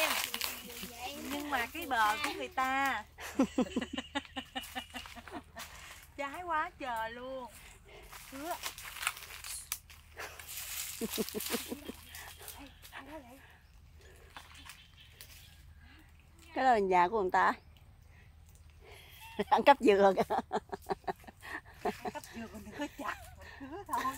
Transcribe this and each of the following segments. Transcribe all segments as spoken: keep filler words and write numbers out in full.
em. Nhưng mà cái bờ của người ta trái quá trời luôn. Hứa. Cái đó là nhà của người ta. Ăn cắp dừa kìa. Ăn cắp dừa mình đừng có chặt, mình cứa thôi.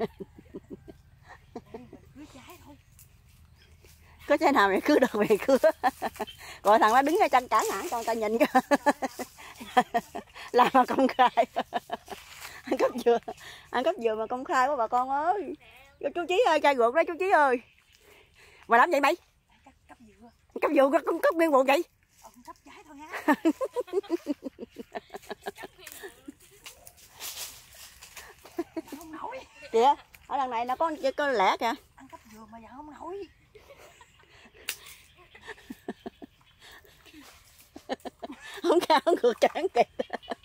Mình cứa trái thôi. Có trái nào mày cứa được mày cứa. Gọi thằng đó đứng ở chân cản hả cho người ta nhìn kìa. Làm mà công khai. Ăn cắp dừa, ăn cắp dừa mà công khai quá bà con ơi. Chú Chí ơi, chai ruột đó chú Chí ơi. Mà làm vậy mày? Cắp, cắp dừa. Cắp dừa con cắp nguyên ruột vậy? Ờ, cắp trái thôi ha. Không nổi. Kìa, ở đằng này nó có có lẻ kìa. Ăn cắp dừa mà vẫn không nổi. Không cao ngược trán kìa.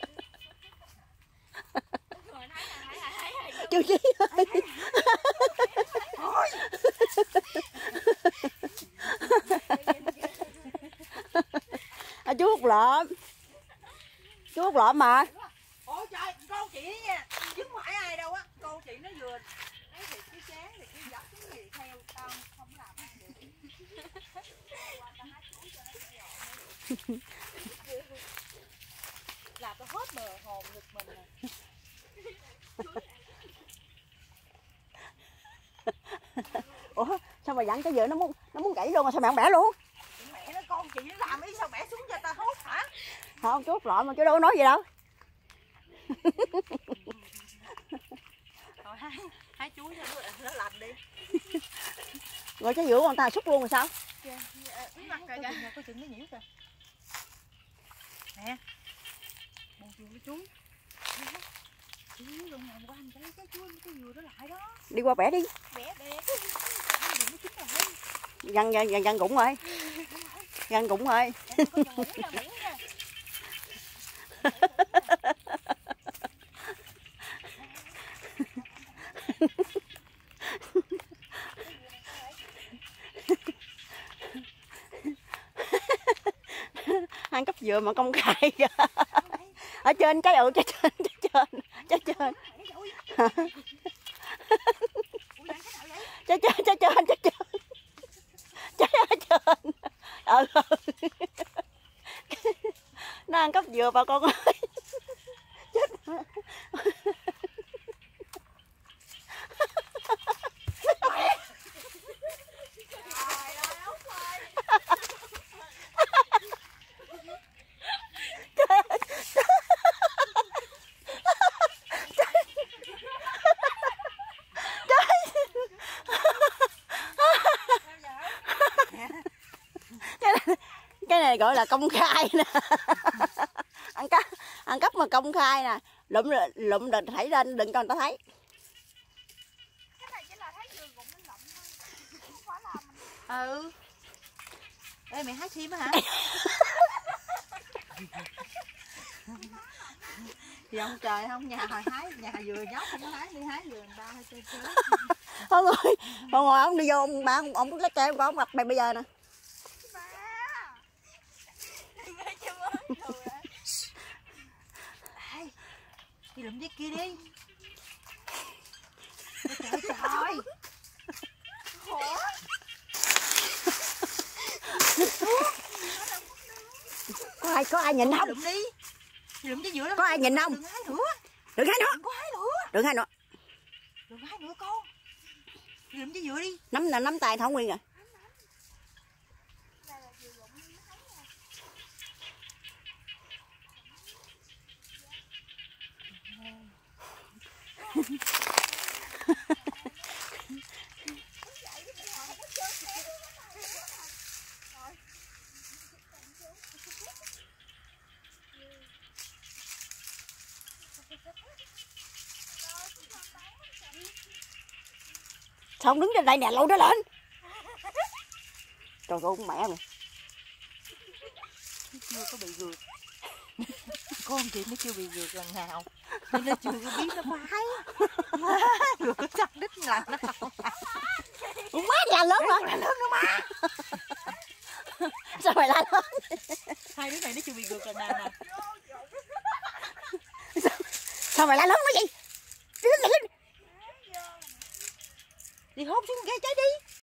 Chú Chí ơi. À, chú hút lợm. Chú hút lợm mà. Ôi trời, con chị nha, chứ không phải ai đâu á. Con chị nó vừa thấy thì cái chán thì cái dắt cái gì theo tao không làm được. Là tao hết bờ hồn ngực mình nè. Ủa sao mà dặn cái dừa nó muốn nó muốn gãy luôn mà sao mẹ không bẻ luôn? Mẹ nó con chị nó làm ý sao bẻ xuống cho tao hút hả? Không, chú hút lợm mà chú đâu có nói gì đâu. Rồi hái hái chuối cho nó lành đi. Rồi trái dừa của người ta xúc luôn rồi sao? Bí mặt kìa kìa, có chừng nó nhiễu kìa. Nè. Buồn chuối với chuối. Chuối luôn làm qua anh cái cái chuối cái dừa đó lại đó. Đi qua bẻ đi. Bẻ bẻ. Dằn dằn dằn dằn gụng rồi. Dằn gụng rồi. Ăn cắp dừa mà công khai kìa. Ở trên trái ừ trái trên trái trên trái trên trái trên trái trên trái trên trái ở trên. Ừ, ừ. Nó ăn cắp dừa bà con ơi. Chết. Cái này gọi là công khai nè. Ăn cắp ăn cắp mà công khai nè. Lụm lụm đừng thảy lên đừng cho người ta thấy. Cái này chỉ là thấy dừa gụng lên lụm thôi. Không phải là mình. Ừ. Ê mày hái sim á hả? Thì ông trời không nhà hồi hái nhà vừa dốc không có hái đi hái vừa người ta hay chơi chơi. Ông ơi, ông ngồi ông đi vô ông ba ông ông lấy cây ông ông gặp mày bây giờ nè. Đi lụm dây kia đi. Trời trời. Khổ. Có ai có ai nhìn không? Lụm đi. Lụm cái giữa đó. Có ai nhìn không? Đừng hái nữa. Đừng hái nữa. Đừng có hái nữa. Đừng hái nữa. Đừng hái nữa con. Đi lụm cái giữa đi. Nắm là nắm tay Thảo Nguyên rồi. Sao không đứng trên đây nè, lôi nó lên. Trời ơi mẹ mày. Chưa có bị rượt. Con chị nó chưa bị rượt lần nào. Nên nó chưa có biết nó phái. Má, rượt có chắc đích là nó không. Má nhà lớn hả? Nhà lớn nữa má. Sao mày la lớn? Hai đứa này nó chưa bị gượt lần nào nè. Sao, sao mày la lớn quá vậy? Đi hốt xuống cái trái đi.